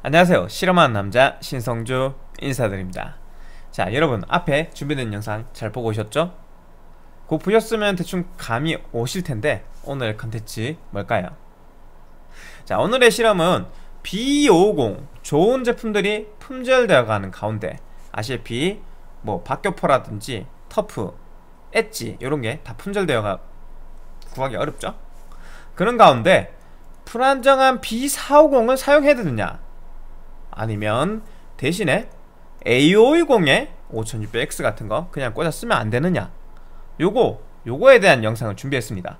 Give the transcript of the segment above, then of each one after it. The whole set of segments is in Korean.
안녕하세요. 실험하는 남자 신성주 인사드립니다. 자, 여러분 앞에 준비된 영상 잘 보고 오셨죠? 곧 보셨으면 대충 감이 오실 텐데 오늘 컨텐츠 뭘까요? 자, 오늘의 실험은 B550 좋은 제품들이 품절되어 가는 가운데 아시다시피 뭐 박격포라든지 터프, 엣지 이런게 다 품절되어 구하기 어렵죠? 그런 가운데 불안정한 B450을 사용해야 되느냐, 아니면 대신에 A520에 5600X 같은 거 그냥 꽂아 쓰면 안 되느냐, 요거에 대한 영상을 준비했습니다.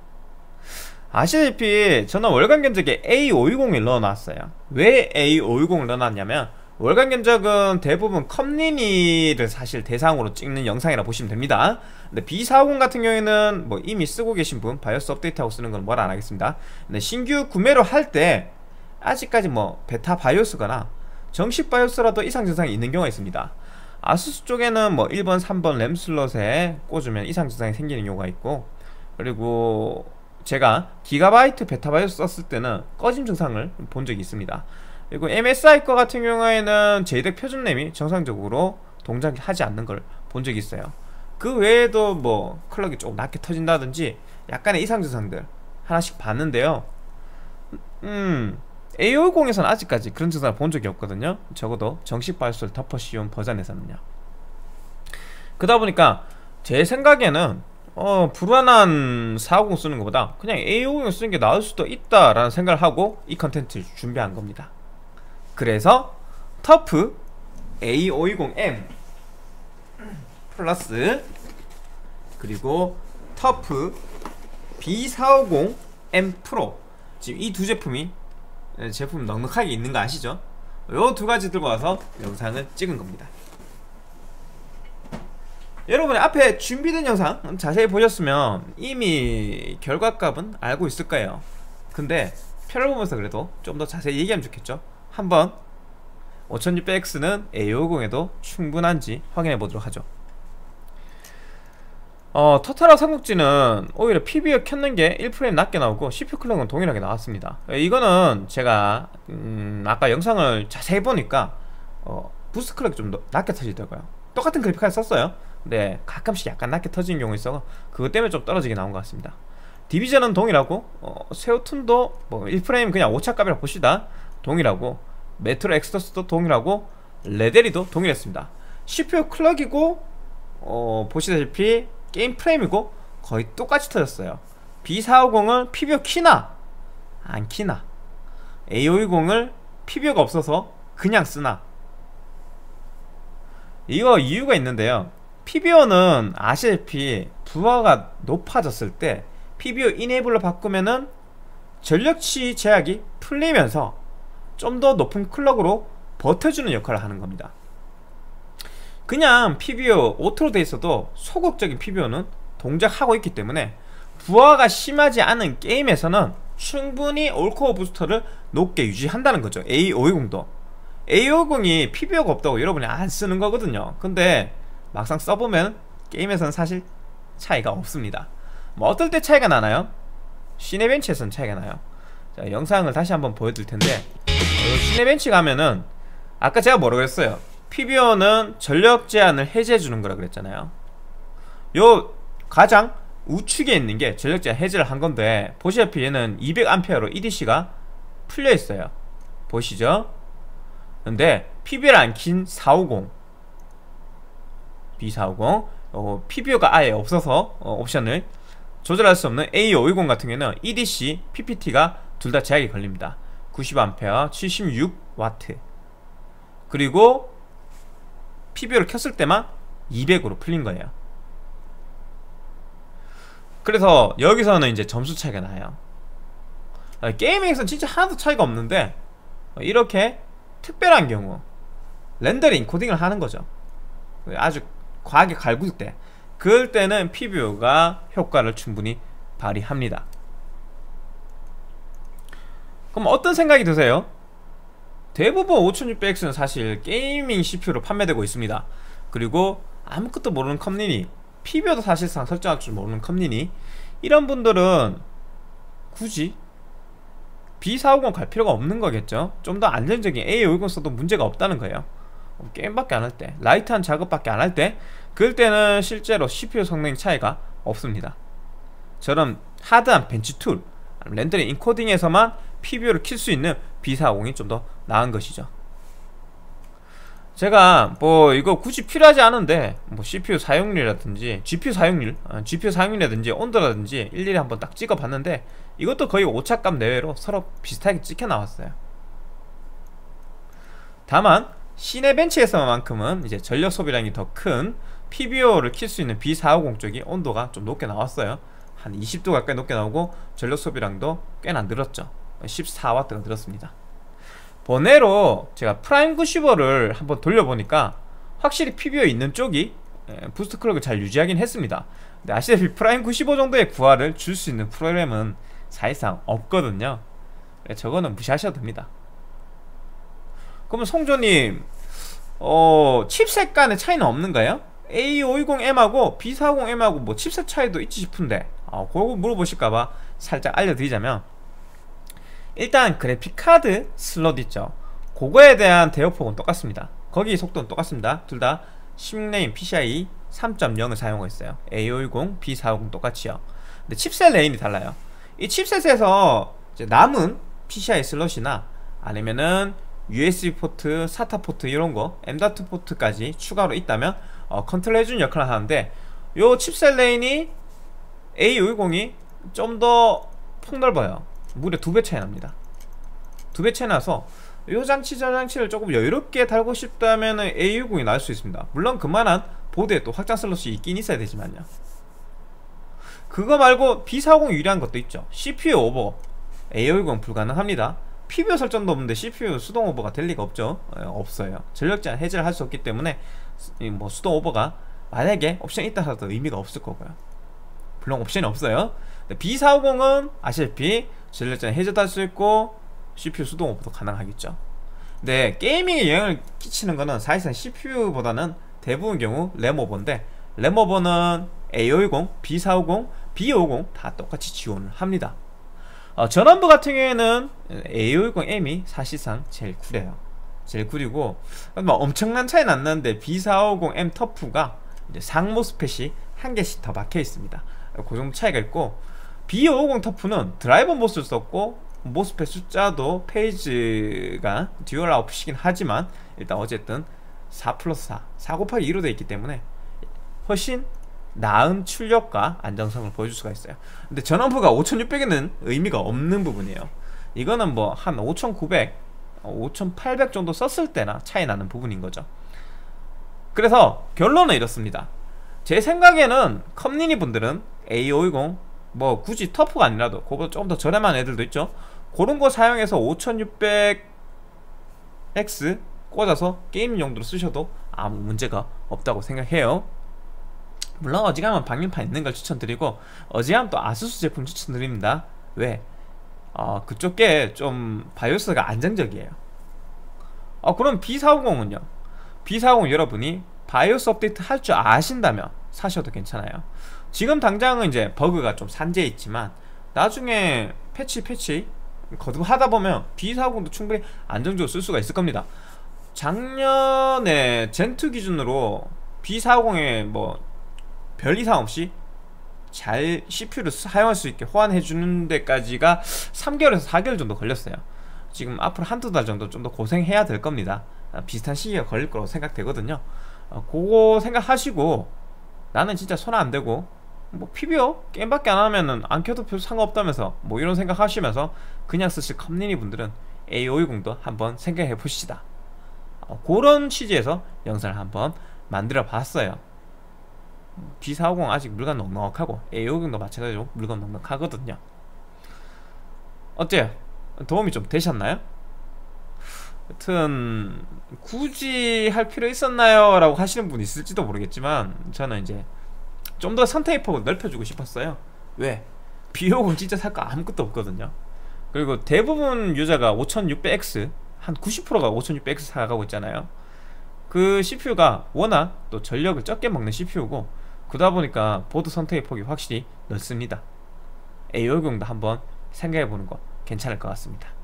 아시다시피 저는 월간 견적에 A520을 넣어놨어요. 왜 A520을 넣어놨냐면 월간 견적은 대부분 컴리니를 사실 대상으로 찍는 영상이라 보시면 됩니다. 근데 B450 같은 경우에는 뭐 이미 쓰고 계신 분 바이오스 업데이트하고 쓰는 건 뭐라 안 하겠습니다. 근데 신규 구매로 할 때 아직까지 뭐 베타 바이오스거나 정식 바이오스라도 이상 증상이 있는 경우가 있습니다. 아수스 쪽에는 뭐 1번, 3번 램 슬롯에 꽂으면 이상 증상이 생기는 경우가 있고, 그리고 제가 기가바이트 베타 바이오스 썼을 때는 꺼짐 증상을 본 적이 있습니다. 그리고 MSI 거 같은 경우에는 JDEC 표준 램이 정상적으로 동작하지 않는 걸 본 적이 있어요. 그 외에도 뭐 클럭이 조금 낮게 터진다든지 약간의 이상 증상들 하나씩 봤는데요. A550에서는 아직까지 그런 증상을 본 적이 없거든요. 적어도 정식 바이오스를 덮어 씌운 버전에서는요. 그러다 보니까 제 생각에는 불안한 450 쓰는 것보다 그냥 A550 쓰는 게 나을 수도 있다라는 생각을 하고 이 컨텐츠를 준비한 겁니다. 그래서 터프 A520M 플러스 그리고 터프 B450M 프로, 지금 이 두 제품이 제품 넉넉하게 있는 거 아시죠? 요 두 가지 들고 와서 영상을 찍은 겁니다. 여러분이 앞에 준비된 영상 자세히 보셨으면 이미 결과값은 알고 있을 거예요. 근데 표를 보면서 그래도 좀 더 자세히 얘기하면 좋겠죠? 한번 5600X는 A550에도 충분한지 확인해 보도록 하죠. 터타라 삼국지는 오히려 PBO 켰는 게 1프레임 낮게 나오고 CPU 클럭은 동일하게 나왔습니다. 이거는 제가 아까 영상을 자세히 보니까 부스트 클럭이 좀 낮게 터지더라고요. 똑같은 그래픽카드 썼어요. 근데 가끔씩 약간 낮게 터지는 경우 있어서 그것 때문에 좀 떨어지게 나온 것 같습니다. 디비전은 동일하고 세오툰도 뭐 1프레임 그냥 오차값이라 봅시다. 동일하고 메트로 엑스더스도 동일하고 레데리도 동일했습니다. CPU 클럭이고 보시다시피 게임 프레임이고 거의 똑같이 터졌어요. B450을 PBO 키나 안 키나, A520을 PBO가 없어서 그냥 쓰나, 이거 이유가 있는데요. PBO는 아시다시피 부하가 높아졌을 때 PBO 이네이블로 바꾸면은 전력치 제약이 풀리면서 좀 더 높은 클럭으로 버텨주는 역할을 하는 겁니다. 그냥 PBO 오토로 돼 있어도 소극적인 PBO는 동작하고 있기 때문에 부하가 심하지 않은 게임에서는 충분히 올코어 부스터를 높게 유지한다는 거죠. A520도 A550이 PBO가 없다고 여러분이 안 쓰는 거거든요. 근데 막상 써보면 게임에서는 사실 차이가 없습니다. 뭐 어떨 때 차이가 나나요? 시네벤치에서는 차이가 나요. 자, 영상을 다시 한번 보여드릴 텐데, 시네벤치 가면은 아까 제가 뭐라고 했어요? PBO는 전력 제한을 해제해주는 거라 그랬잖아요. 요 가장 우측에 있는 게 전력 제한 해제를 한 건데, 보시다시피 얘는 200A로 EDC가 풀려 있어요. 보시죠? 근데 PBO를 안 킨 450 B450 PBO가 아예 없어서 옵션을 조절할 수 없는 A520 같은 경우는 EDC, PPT가 둘 다 제약이 걸립니다. 90A, 76W. 그리고 PBO를 켰을 때만 200으로 풀린 거예요. 그래서 여기서는 이제 점수 차이가 나요. 게이밍에서는 진짜 하나도 차이가 없는데 이렇게 특별한 경우 렌더링, 코딩을 하는 거죠. 아주 과하게 갈굴 때, 그럴 때는 PBO가 효과를 충분히 발휘합니다. 그럼 어떤 생각이 드세요? 대부분 5600X는 사실 게이밍 CPU로 판매되고 있습니다. 그리고 아무것도 모르는 컴리니, PBO도 사실상 설정할 줄 모르는 컴리니, 이런 분들은 굳이 B450 갈 필요가 없는 거겠죠. 좀 더 안정적인 A520 써도 문제가 없다는 거예요. 게임밖에 안 할 때, 라이트한 작업밖에 안 할 때, 그럴 때는 실제로 CPU 성능 차이가 없습니다. 저런 하드한 벤치 툴, 렌더링 인코딩에서만 PBO를 킬 수 있는 B450이 좀 더 나은 것이죠. 제가 뭐 이거 굳이 필요하지 않은데 뭐 CPU 사용률이라든지 GPU 사용률이라든지 온도라든지 일일이 한번 딱 찍어 봤는데 이것도 거의 오차값 내외로 서로 비슷하게 찍혀 나왔어요. 다만 시내벤치에서만큼은 이제 전력 소비량이 더 큰 PBO를 킬 수 있는 B450 쪽이 온도가 좀 높게 나왔어요. 한 20도 가까이 높게 나오고 전력 소비량도 꽤나 늘었죠. 14W가 늘었습니다. 번외로 제가 프라임 95를 한번 돌려보니까 확실히 PBO 있는 쪽이 부스트 클럭을 잘 유지하긴 했습니다. 근데 아시다시피 프라임 95 정도의 구하를 줄 수 있는 프로그램은 사실상 없거든요. 저거는 무시하셔도 됩니다. 그러면 송조님 칩셋 간의 차이는 없는가요? A520M하고 B450M하고 뭐 칩셋 차이도 있지 싶은데 그거 물어보실까봐 살짝 알려드리자면, 일단 그래픽카드 슬롯 있죠. 그거에 대한 대역폭은 똑같습니다. 거기 속도는 똑같습니다. 둘 다 16레인 PCIe 3.0을 사용하고 있어요. A520, B450 똑같이요. 근데 칩셋 레인이 달라요. 이 칩셋에서 이제 남은 PCI 슬롯이나 아니면은 USB 포트, SATA 포트 이런거 M.2 포트까지 추가로 있다면 컨트롤 해주는 역할을 하는데, 요 칩셋 레인이 A520이 좀 더 폭넓어요. 무려 2배 차이 납니다. 2배 차이 나서 요 장치 저 장치를 조금 여유롭게 달고 싶다면 A620이 나을 수 있습니다. 물론 그만한 보드에 또 확장 슬롯이 있긴 있어야 되지만요. 그거 말고 B450 유리한 것도 있죠. CPU 오버 A520 불가능합니다. PBO 설정도 없는데 CPU 수동 오버가 될 리가 없죠. 없어요. 전력 제한 해제를 할 수 없기 때문에 뭐 수동 오버가 만약에 옵션이 있다 하더라도 의미가 없을 거고요. 물론 옵션이 없어요. B450은 아시다시피 전력 제한 해제도 할 수 있고 CPU 수동 오버도 가능하겠죠. 근데 게이밍에 영향을 끼치는 거는 사실상 CPU보다는 대부분 경우 램 오버인데, 램 오버는 A520, B450, B50 다 똑같이 지원을 합니다. 전원부 같은 경우에는 A550M이 사실상 제일 구려요. 제일 구리고 뭐 엄청난 차이는 안 나는데 B450M 터프가 이제 상모스펫이 한 개씩 더 박혀 있습니다. 그 정도 차이가 있고, B550 터프는 드라이버 모스를 썼고 모스펫 숫자도 페이지가 듀얼 아웃풋이긴 하지만 일단 어쨌든 4+4, 4 곱하기 2로 되어 있기 때문에 훨씬 나은 출력과 안정성을 보여줄 수가 있어요. 근데 전원부가 5600에는 의미가 없는 부분이에요. 이거는 뭐 한 5900, 5800 정도 썼을 때나 차이 나는 부분인 거죠. 그래서 결론은 이렇습니다. 제 생각에는 커뮤니티 분들은 A520 뭐 굳이 터프가 아니라도 그거보다 조금 더 저렴한 애들도 있죠. 그런 거 사용해서 5600X 꽂아서 게임 용도로 쓰셔도 아무 문제가 없다고 생각해요. 물론 어지간하면 방열판 있는 걸 추천드리고, 어지간하면 또 아수스 제품 추천드립니다. 왜? 그쪽 게 좀 바이오스가 안정적이에요. 그럼 B450은요? B450 여러분이 바이오스 업데이트 할 줄 아신다면 사셔도 괜찮아요. 지금 당장은 이제 버그가 좀 산재해 있지만 나중에 패치 거듭 하다 보면 B450도 충분히 안정적으로 쓸 수가 있을 겁니다. 작년에 젠2 기준으로 B450에 뭐 별 이상 없이 잘 CPU를 사용할 수 있게 호환해 주는 데까지가 3개월에서 4개월 정도 걸렸어요. 지금 앞으로 한두 달 정도 좀 더 고생해야 될 겁니다. 비슷한 시기가 걸릴 거라고 생각되거든요. 그거 생각하시고 나는 진짜 손 안 대고 뭐 PBO 게임밖에 안 하면은 안 켜도 별 상관없다면서 뭐 이런 생각 하시면서 그냥 쓰실 커뮤니티 분들은 A520도 한번 생각해 보시다. 그런 취지에서 영상을 한번 만들어 봤어요. B450 아직 물건 넉넉하고 A520도 마찬가지로 물건 넉넉하거든요. 어때요? 도움이 좀 되셨나요? 여튼 굳이 할 필요 있었나요? 라고 하시는 분이 있을지도 모르겠지만 저는 이제 좀 더 선택의 폭을 넓혀주고 싶었어요. 왜? B50 진짜 살 거 아무것도 없거든요. 그리고 대부분 유저가 5600X 한 90%가 5600X 사가고 있잖아요. 그 CPU가 워낙 또 전력을 적게 먹는 CPU고, 그러다 보니까 보드 선택의 폭이 확실히 넓습니다. A520도 한번 생각해보는 거 괜찮을 것 같습니다.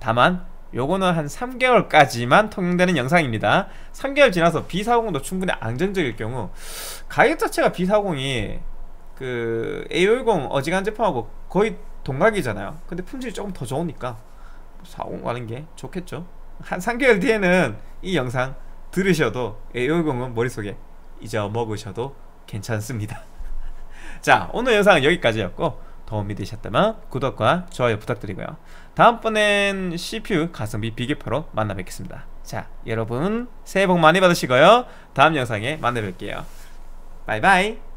다만 요거는 한 3개월까지만 통용되는 영상입니다. 3개월 지나서 B450도 충분히 안정적일 경우, 가격 자체가 B450이 그 A50 어지간한 제품하고 거의 동각이잖아요. 근데 품질이 조금 더 좋으니까 450 가는 게 좋겠죠. 한 3개월 뒤에는 이 영상 들으셔도 A50은 머릿속에 잊어먹으셔도 괜찮습니다. 자, 오늘 영상은 여기까지였고, 도움이 되셨다면 구독과 좋아요 부탁드리고요. 다음번엔 CPU 가성비 비교표로 만나 뵙겠습니다. 자, 여러분 새해 복 많이 받으시고요. 다음 영상에 만나 뵐게요. 바이바이.